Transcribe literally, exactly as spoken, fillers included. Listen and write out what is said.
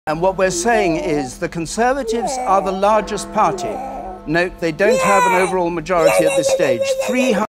And what we're saying is the Conservatives are the largest party. Note, they don't have an overall majority at this stage. three hundred